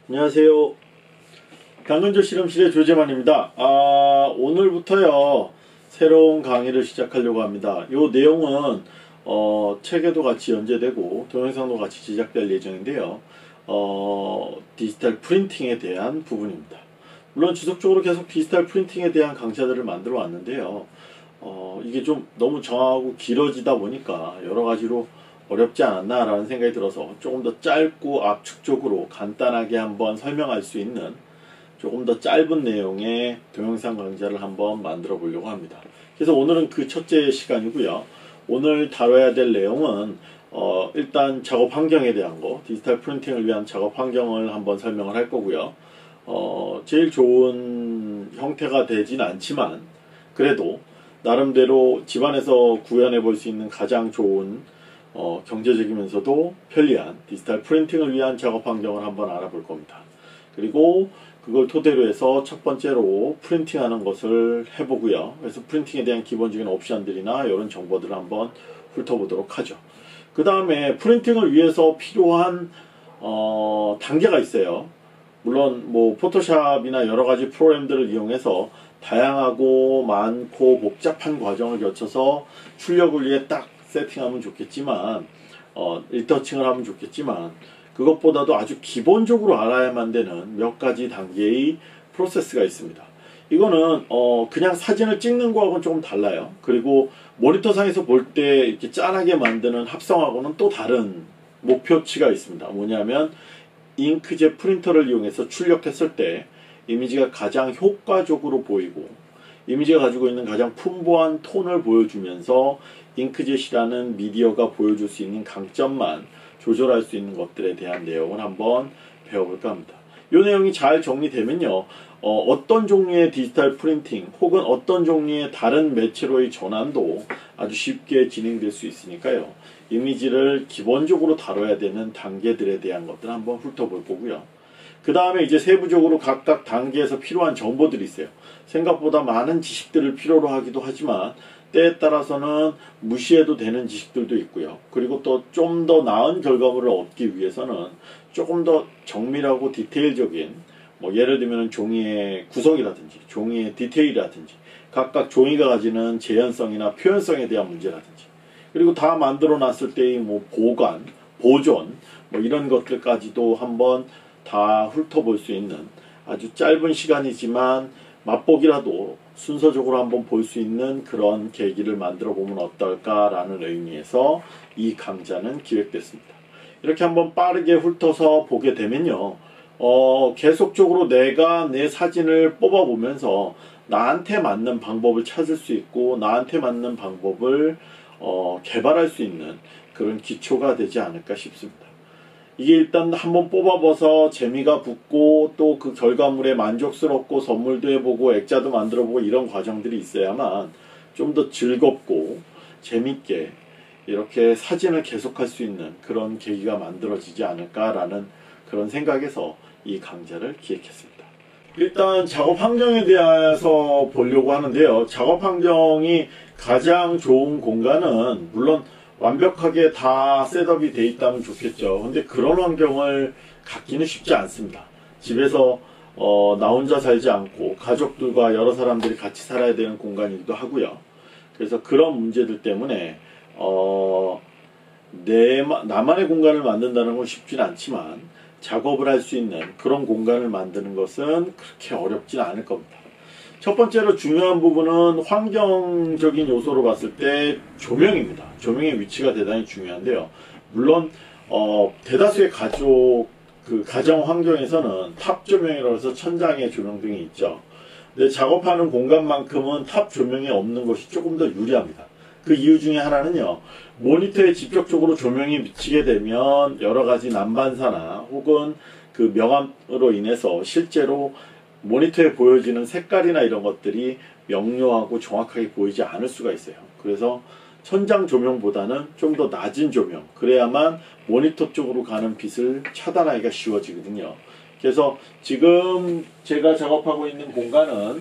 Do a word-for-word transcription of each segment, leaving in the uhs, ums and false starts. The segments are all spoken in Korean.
안녕하세요. 당근조 실험실의 조재만입니다. 아, 오늘부터요 새로운 강의를 시작하려고 합니다. 요 내용은 어, 책에도 같이 연재되고 동영상도 같이 제작될 예정인데요. 어, 디지털 프린팅에 대한 부분입니다. 물론 지속적으로 계속 디지털 프린팅에 대한 강좌들을 만들어 왔는데요. 어, 이게 좀 너무 정하고 길어지다 보니까 여러 가지로 어렵지 않았나 라는 생각이 들어서 조금 더 짧고 압축적으로 간단하게 한번 설명할 수 있는 조금 더 짧은 내용의 동영상 강좌를 한번 만들어 보려고 합니다. 그래서 오늘은 그 첫째 시간이고요. 오늘 다뤄야 될 내용은 어, 일단 작업 환경에 대한 거, 디지털 프린팅을 위한 작업 환경을 한번 설명을 할 거고요. 어, 제일 좋은 형태가 되진 않지만 그래도 나름대로 집안에서 구현해 볼 수 있는 가장 좋은 어, 경제적이면서도 편리한 디지털 프린팅을 위한 작업 환경을 한번 알아볼 겁니다. 그리고 그걸 토대로 해서 첫 번째로 프린팅하는 것을 해보고요. 그래서 프린팅에 대한 기본적인 옵션들이나 이런 정보들을 한번 훑어보도록 하죠. 그 다음에 프린팅을 위해서 필요한 어, 단계가 있어요. 물론 뭐 포토샵이나 여러 가지 프로그램들을 이용해서 다양하고 많고 복잡한 과정을 거쳐서 출력을 위해 딱 세팅하면 좋겠지만 어, 리터칭을 하면 좋겠지만 그것보다도 아주 기본적으로 알아야만 되는 몇 가지 단계의 프로세스가 있습니다. 이거는 어, 그냥 사진을 찍는 거하고는 조금 달라요. 그리고 모니터상에서 볼 때 이렇게 짠하게 만드는 합성하고는 또 다른 목표치가 있습니다. 뭐냐면 잉크젯 프린터를 이용해서 출력했을 때 이미지가 가장 효과적으로 보이고 이미지가 가지고 있는 가장 풍부한 톤을 보여주면서 잉크젯이라는 미디어가 보여줄 수 있는 강점만 조절할 수 있는 것들에 대한 내용을 한번 배워볼까 합니다. 이 내용이 잘 정리되면요. 어, 어떤 종류의 디지털 프린팅 혹은 어떤 종류의 다른 매체로의 전환도 아주 쉽게 진행될 수 있으니까요. 이미지를 기본적으로 다뤄야 되는 단계들에 대한 것들을 한번 훑어볼 거고요. 그 다음에 이제 세부적으로 각각 단계에서 필요한 정보들이 있어요. 생각보다 많은 지식들을 필요로 하기도 하지만 때에 따라서는 무시해도 되는 지식들도 있고요. 그리고 또 좀 더 나은 결과물을 얻기 위해서는 조금 더 정밀하고 디테일적인 뭐 예를 들면 종이의 구성이라든지 종이의 디테일이라든지 각각 종이가 가지는 재현성이나 표현성에 대한 문제라든지 그리고 다 만들어 놨을 때의 뭐 보관, 보존 뭐 이런 것들까지도 한번 다 훑어볼 수 있는 아주 짧은 시간이지만 맛보기라도 순서적으로 한번 볼 수 있는 그런 계기를 만들어 보면 어떨까라는 의미에서 이 강좌는 기획됐습니다. 이렇게 한번 빠르게 훑어서 보게 되면요. 어, 계속적으로 내가 내 사진을 뽑아보면서 나한테 맞는 방법을 찾을 수 있고 나한테 맞는 방법을 어, 개발할 수 있는 그런 기초가 되지 않을까 싶습니다. 이게 일단 한번 뽑아봐서 재미가 붙고 또 그 결과물에 만족스럽고 선물도 해보고 액자도 만들어보고 이런 과정들이 있어야만 좀 더 즐겁고 재밌게 이렇게 사진을 계속할 수 있는 그런 계기가 만들어지지 않을까라는 그런 생각에서 이 강좌를 기획했습니다. 일단 작업 환경에 대해서 보려고 하는데요. 작업 환경이 가장 좋은 공간은 물론 완벽하게 다 셋업이 돼 있다면 좋겠죠. 근데 그런 환경을 갖기는 쉽지 않습니다. 집에서 어, 나 혼자 살지 않고 가족들과 여러 사람들이 같이 살아야 되는 공간이기도 하고요. 그래서 그런 문제들 때문에 어, 내, 나만의 공간을 만든다는 건 쉽지는 않지만 작업을 할 수 있는 그런 공간을 만드는 것은 그렇게 어렵지는 않을 겁니다. 첫 번째로 중요한 부분은 환경적인 요소로 봤을 때 조명입니다. 조명의 위치가 대단히 중요한데요. 물론 어, 대다수의 가족 그 가정 환경에서는 탑 조명이라고 해서 천장에 조명등이 있죠. 근데 작업하는 공간만큼은 탑 조명이 없는 것이 조금 더 유리합니다. 그 이유 중에 하나는요. 모니터에 직접적으로 조명이 비치게 되면 여러 가지 난반사나 혹은 그 명암으로 인해서 실제로 모니터에 보여지는 색깔이나 이런 것들이 명료하고 정확하게 보이지 않을 수가 있어요. 그래서 천장 조명보다는 좀 더 낮은 조명, 그래야만 모니터 쪽으로 가는 빛을 차단하기가 쉬워지거든요. 그래서 지금 제가 작업하고 있는 공간은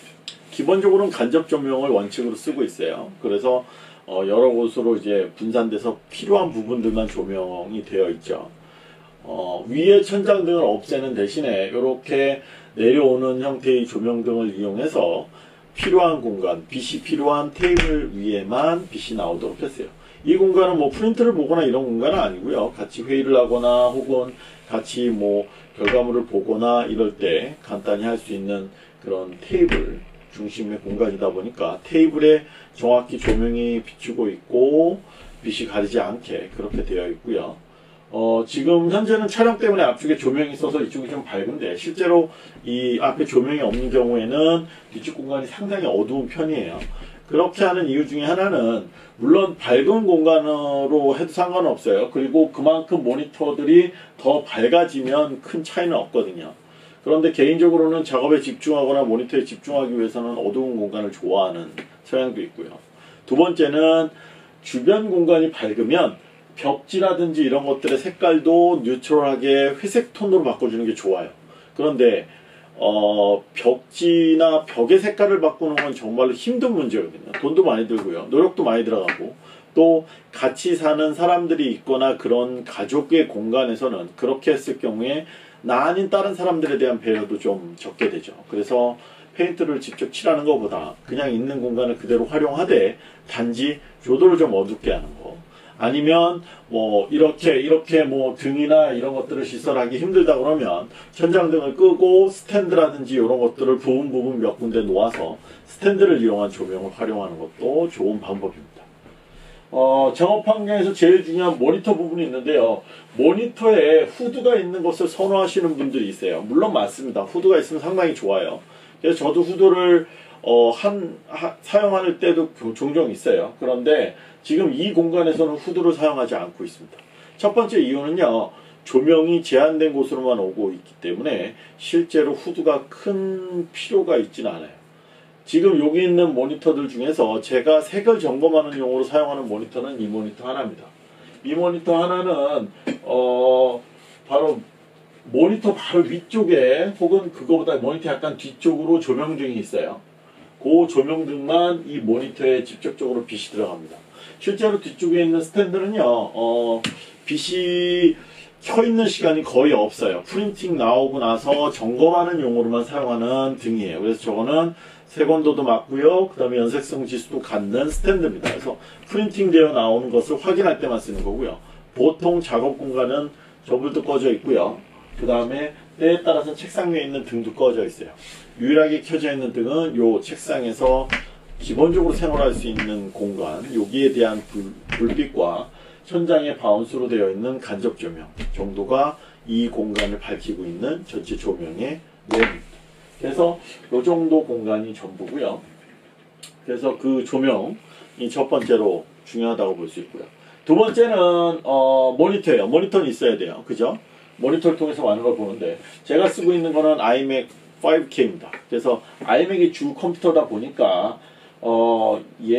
기본적으로는 간접 조명을 원칙으로 쓰고 있어요. 그래서 어 여러 곳으로 이제 분산돼서 필요한 부분들만 조명이 되어 있죠. 어, 위에 천장등을 없애는 대신에 이렇게 내려오는 형태의 조명등을 이용해서 필요한 공간, 빛이 필요한 테이블 위에만 빛이 나오도록 했어요. 이 공간은 뭐 프린트를 보거나 이런 공간은 아니고요. 같이 회의를 하거나 혹은 같이 뭐 결과물을 보거나 이럴 때 간단히 할 수 있는 그런 테이블 중심의 공간이다 보니까 테이블에 정확히 조명이 비추고 있고 빛이 가리지 않게 그렇게 되어 있고요. 어, 지금 현재는 촬영 때문에 앞쪽에 조명이 있어서 이쪽이 좀 밝은데 실제로 이 앞에 조명이 없는 경우에는 뒤쪽 공간이 상당히 어두운 편이에요. 그렇게 하는 이유 중에 하나는 물론 밝은 공간으로 해도 상관없어요. 그리고 그만큼 모니터들이 더 밝아지면 큰 차이는 없거든요. 그런데 개인적으로는 작업에 집중하거나 모니터에 집중하기 위해서는 어두운 공간을 좋아하는 성향도 있고요. 두 번째는 주변 공간이 밝으면 벽지라든지 이런 것들의 색깔도 뉴트럴하게 회색 톤으로 바꿔주는 게 좋아요. 그런데 어, 벽지나 벽의 색깔을 바꾸는 건 정말로 힘든 문제거든요. 돈도 많이 들고요. 노력도 많이 들어가고 또 같이 사는 사람들이 있거나 그런 가족의 공간에서는 그렇게 했을 경우에 나 아닌 다른 사람들에 대한 배려도 좀 적게 되죠. 그래서 페인트를 직접 칠하는 것보다 그냥 있는 공간을 그대로 활용하되 단지 조도를 좀 어둡게 하는 거. 아니면 뭐 이렇게 이렇게 뭐 등이나 이런 것들을 시설하기 힘들다 그러면 천장등을 끄고 스탠드라든지 이런 것들을 부분 부분 몇 군데 놓아서 스탠드를 이용한 조명을 활용하는 것도 좋은 방법입니다. 어, 작업 환경에서 제일 중요한 모니터 부분이 있는데요. 모니터에 후드가 있는 것을 선호하시는 분들이 있어요. 물론 맞습니다. 후드가 있으면 상당히 좋아요. 그래서 저도 후드를 어, 한, 하, 사용할 때도 종종 있어요. 그런데 지금 이 공간에서는 후드를 사용하지 않고 있습니다. 첫 번째 이유는요. 조명이 제한된 곳으로만 오고 있기 때문에 실제로 후드가 큰 필요가 있지는 않아요. 지금 여기 있는 모니터들 중에서 제가 색을 점검하는 용으로 사용하는 모니터는 이 모니터 하나입니다. 이 모니터 하나는 어, 바로 모니터 바로 위쪽에 혹은 그거보다 모니터 약간 뒤쪽으로 조명등이 있어요. 그 조명등만 이 모니터에 직접적으로 빛이 들어갑니다. 실제로 뒤쪽에 있는 스탠드는요, 어, 빛이 켜있는 시간이 거의 없어요. 프린팅 나오고 나서 점검하는 용으로만 사용하는 등이에요. 그래서 저거는 색온도도 맞고요. 그 다음에 연색성 지수도 갖는 스탠드입니다. 그래서 프린팅 되어 나오는 것을 확인할 때만 쓰는 거고요. 보통 작업 공간은 저불도 꺼져 있고요. 그 다음에 때에 따라서 책상 위에 있는 등도 꺼져 있어요. 유일하게 켜져 있는 등은 요 책상에서 기본적으로 생활할 수 있는 공간, 여기에 대한 불, 불빛과 천장에 바운스로 되어 있는 간접 조명 정도가 이 공간을 밝히고 있는 전체 조명의 내용입니다. 그래서 이 정도 공간이 전부고요. 그래서 그 조명이 첫 번째로 중요하다고 볼 수 있고요. 두 번째는 어, 모니터예요. 모니터는 있어야 돼요. 그죠? 모니터를 통해서 많은 걸 보는데 제가 쓰고 있는 거는 아이맥 파이브 케이입니다. 그래서 아이맥이 주 컴퓨터다 보니까 어,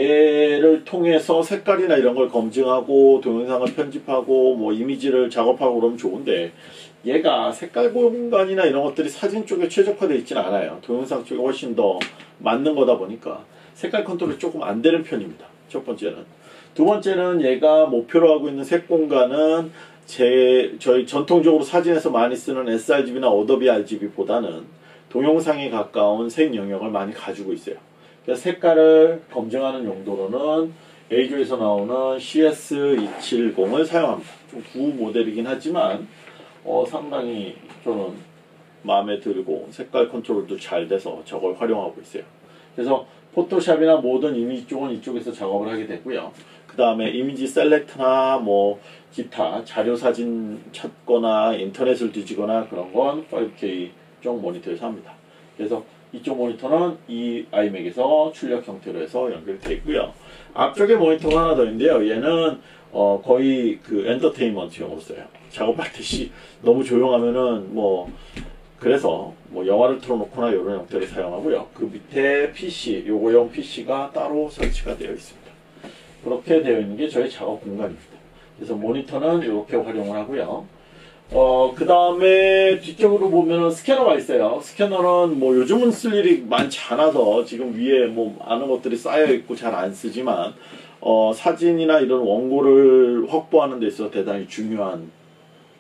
얘를 통해서 색깔이나 이런 걸 검증하고 동영상을 편집하고 뭐 이미지를 작업하고 그러면 좋은데 얘가 색깔 공간이나 이런 것들이 사진 쪽에 최적화되어 있지는 않아요. 동영상 쪽에 훨씬 더 맞는 거다 보니까 색깔 컨트롤이 조금 안 되는 편입니다. 첫 번째는. 두 번째는 얘가 목표로 하고 있는 색 공간은 제, 저희 전통적으로 사진에서 많이 쓰는 에스알지비나 어도비 알지비보다는 동영상에 가까운 색 영역을 많이 가지고 있어요. 그래서 색깔을 검증하는 용도로는 에이조에서 나오는 씨에스 이백칠십을 사용합니다. 좀 구 모델이긴 하지만 어, 상당히 저는 마음에 들고 색깔 컨트롤도 잘 돼서 저걸 활용하고 있어요. 그래서 포토샵이나 모든 이미지 쪽은 이쪽에서 작업을 하게 되고요. 그 다음에 이미지 셀렉트나 뭐 기타 자료 사진 찾거나 인터넷을 뒤지거나 그런 건 파이브 케이 쪽 모니터에서 합니다. 그래서 이쪽 모니터는 이 아이맥에서 출력 형태로 해서 연결되어 있고요. 앞쪽에 모니터가 하나 더 있는데요. 얘는 어 거의 그 엔터테인먼트용으로 써요. 작업할 때 시 너무 조용하면은 뭐 그래서 뭐 영화를 틀어놓거나 이런 형태를 사용하고요. 그 밑에 피씨, 요거용 피씨가 따로 설치가 되어 있습니다. 그렇게 되어 있는 게 저희 작업 공간입니다. 그래서 모니터는 이렇게 활용을 하고요. 어, 그 다음에 뒤쪽으로 보면은 스캐너가 있어요. 스캐너는 뭐 요즘은 쓸 일이 많지 않아서 지금 위에 뭐 많은 것들이 쌓여 있고 잘 안 쓰지만 어, 사진이나 이런 원고를 확보하는 데 있어서 대단히 중요한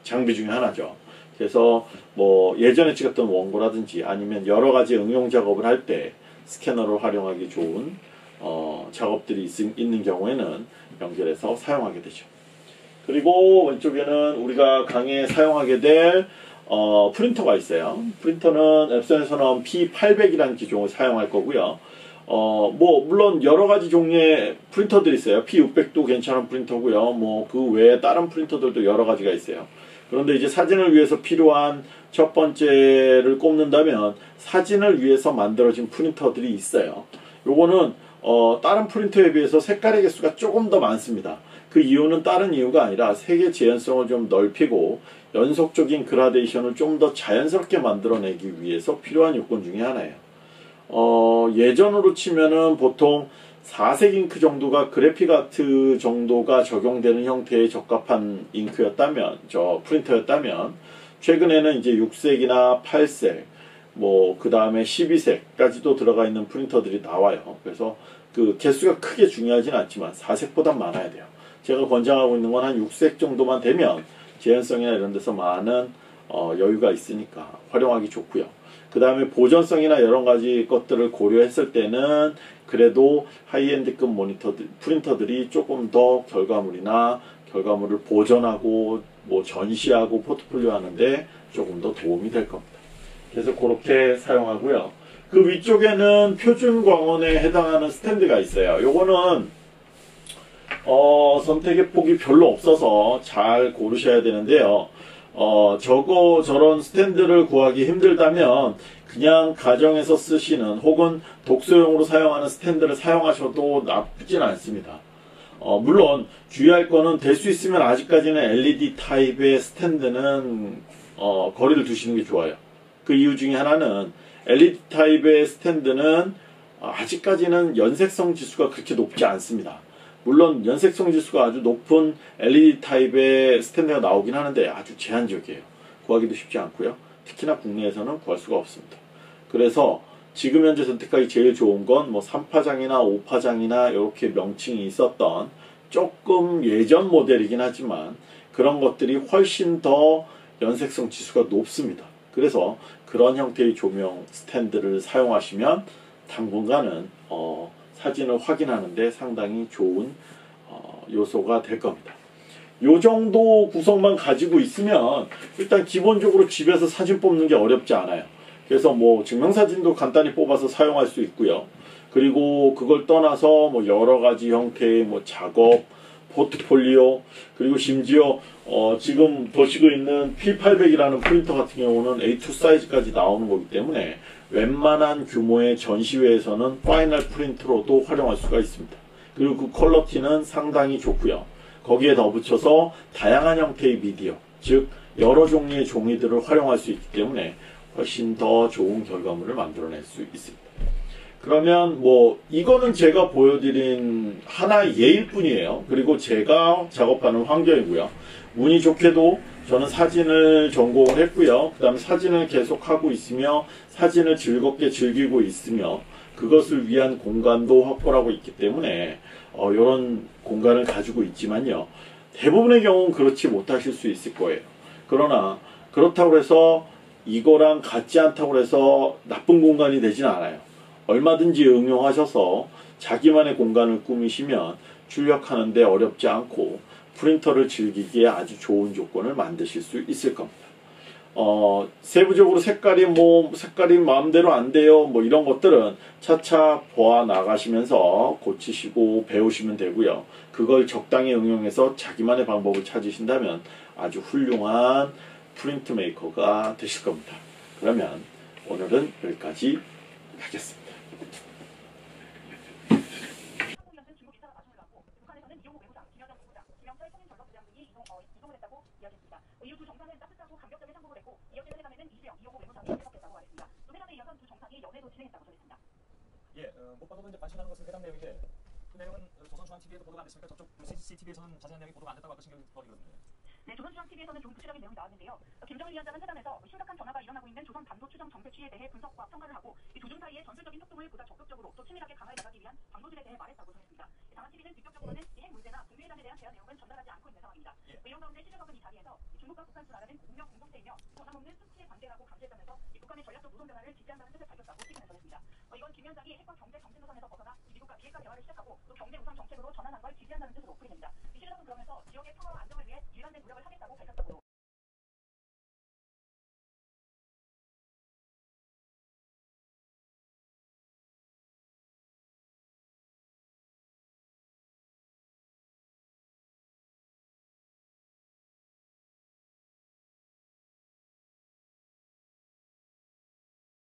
장비 중에 하나죠. 그래서 뭐 예전에 찍었던 원고라든지 아니면 여러 가지 응용 작업을 할 때 스캐너를 활용하기 좋은 어, 작업들이 있, 있는 경우에는 연결해서 사용하게 되죠. 그리고 왼쪽에는 우리가 강의에 사용하게 될 어, 프린터가 있어요. 프린터는 앱선에서 나온 피 팔백이라는 기종을 사용할 거고요. 어, 뭐 물론 여러 가지 종류의 프린터들이 있어요. 피 육백도 괜찮은 프린터고요. 뭐 그 외에 다른 프린터들도 여러 가지가 있어요. 그런데 이제 사진을 위해서 필요한 첫 번째를 꼽는다면 사진을 위해서 만들어진 프린터들이 있어요. 요거는 어, 다른 프린터에 비해서 색깔의 개수가 조금 더 많습니다. 그 이유는 다른 이유가 아니라 색의 재현성을 좀 넓히고 연속적인 그라데이션을 좀 더 자연스럽게 만들어내기 위해서 필요한 요건 중에 하나예요. 어, 예전으로 치면은 보통 사색 잉크 정도가 그래픽 아트 정도가 적용되는 형태에 적합한 잉크였다면, 저 프린터였다면, 최근에는 이제 육색이나 팔색, 뭐, 그 다음에 십이 색까지도 들어가 있는 프린터들이 나와요. 그래서 그 개수가 크게 중요하진 않지만 사색보단 많아야 돼요. 제가 권장하고 있는 건 한 육색 정도만 되면 재현성이나 이런 데서 많은 어, 여유가 있으니까 활용하기 좋고요. 그 다음에 보존성이나 여러 가지 것들을 고려했을 때는 그래도 하이엔드급 모니터들, 프린터들이 조금 더 결과물이나 결과물을 보존하고 뭐 전시하고 포트폴리오 하는데 조금 더 도움이 될 겁니다. 그래서 그렇게 사용하고요. 그 위쪽에는 표준 광원에 해당하는 스탠드가 있어요. 요거는 어, 선택의 폭이 별로 없어서 잘 고르셔야 되는데요. 어, 저거 저런 스탠드를 구하기 힘들다면 그냥 가정에서 쓰시는 혹은 독서용으로 사용하는 스탠드를 사용하셔도 나쁘진 않습니다. 어, 물론 주의할 거는 될 수 있으면 아직까지는 엘이디 타입의 스탠드는 어, 거리를 두시는 게 좋아요. 그 이유 중에 하나는 엘이디 타입의 스탠드는 아직까지는 연색성 지수가 그렇게 높지 않습니다. 물론 연색성 지수가 아주 높은 엘이디 타입의 스탠드가 나오긴 하는데 아주 제한적이에요. 구하기도 쉽지 않고요. 특히나 국내에서는 구할 수가 없습니다. 그래서 지금 현재 선택하기 제일 좋은 건 뭐 삼 파장이나 오 파장이나 이렇게 명칭이 있었던 조금 예전 모델이긴 하지만 그런 것들이 훨씬 더 연색성 지수가 높습니다. 그래서 그런 형태의 조명 스탠드를 사용하시면 당분간은 어, 사진을 확인하는데 상당히 좋은 어, 요소가 될 겁니다. 요 정도 구성만 가지고 있으면 일단 기본적으로 집에서 사진 뽑는 게 어렵지 않아요. 그래서 뭐 증명사진도 간단히 뽑아서 사용할 수 있고요. 그리고 그걸 떠나서 뭐 여러 가지 형태의 뭐 작업, 포트폴리오, 그리고 심지어 어 지금 보시고 있는 피 팔백이라는 프린터 같은 경우는 에이 투 사이즈까지 나오는 거기 때문에 웬만한 규모의 전시회에서는 파이널 프린트로도 활용할 수가 있습니다. 그리고 그 퀄러티는 상당히 좋고요. 거기에 덧붙여서 다양한 형태의 미디어, 즉 여러 종류의 종이들을 활용할 수 있기 때문에 훨씬 더 좋은 결과물을 만들어낼 수 있습니다. 그러면 뭐 이거는 제가 보여드린 하나의 예일 뿐이에요. 그리고 제가 작업하는 환경이고요. 운이 좋게도 저는 사진을 전공을 했고요. 그 다음에 사진을 계속 하고 있으며 사진을 즐겁게 즐기고 있으며 그것을 위한 공간도 확보를 하고 있기 때문에 어, 이런 공간을 가지고 있지만요. 대부분의 경우는 그렇지 못하실 수 있을 거예요. 그러나 그렇다고 해서 이거랑 같지 않다고 해서 나쁜 공간이 되진 않아요. 얼마든지 응용하셔서 자기만의 공간을 꾸미시면 출력하는데 어렵지 않고 프린터를 즐기기에 아주 좋은 조건을 만드실 수 있을 겁니다. 어, 세부적으로 색깔이 뭐 색깔이 마음대로 안 돼요 뭐 이런 것들은 차차 보아 나가시면서 고치시고 배우시면 되고요. 그걸 적당히 응용해서 자기만의 방법을 찾으신다면 아주 훌륭한 프린트 메이커가 되실 겁니다. 그러면 오늘은 여기까지 하겠습니다. 이후 두 정상은 따뜻하고 감격적인 상고를 했고 이어진 회담에는 이수영, 이호고 외무상이 참석했다고 말했습니다. 또 회담에 이어서 두 정상이 연회도 진행했다고 전했습니다. 예, 어, 못 봐도 이제 관심하는 것은 회담 내용인데 그 내용은 조선중앙티비에도 보도가 안 됐습니까? 저쪽 씨씨티비에서는 자세한 내용이 보도가 안 됐다고 아까 신경거리거든요. 네, 조선중앙티비에서는 좀 구체적인 내용이 나왔는데요. 김정일 위원장은 회담에서 심각한 변화가 일어나고 있는 조선 반도 추정 정세 취지에 대해 분석과 평가를 하고 이 두 중 사이의 전술적인 협동을 보다 적극적으로 또 치밀하게 강화해 나가기 위한 방도들에 대해 말했다고 전했습니다. 당한티비는 직접적으로는 이 핵 문제나 북미 회담에 대한 제안 내용은 전달하지 않고 있는 상황입니다. 예. 이런 가운데 시주석은 이 자리에서 중국과 북한 두 나라는 운명 공동체이며 변함없는 수치에 반대하고 감시했다면서 이 북한의 전략적 노선 변화를 지지한다는 뜻을 밝혔다고 티비는 전했습니다. 어, 이건 김 위원장이 핵과 경제 정신 노선에서 벗어나 미국과 비핵화 대화를 시작하고 또 경제 우선 정책으로 전환한 걸 지지한다는 뜻으로 풀이됩니다. 이 시주석은 그러면서 지역의 평화와 안정을 위해 일관된 노력을 하겠다고 밝혔다.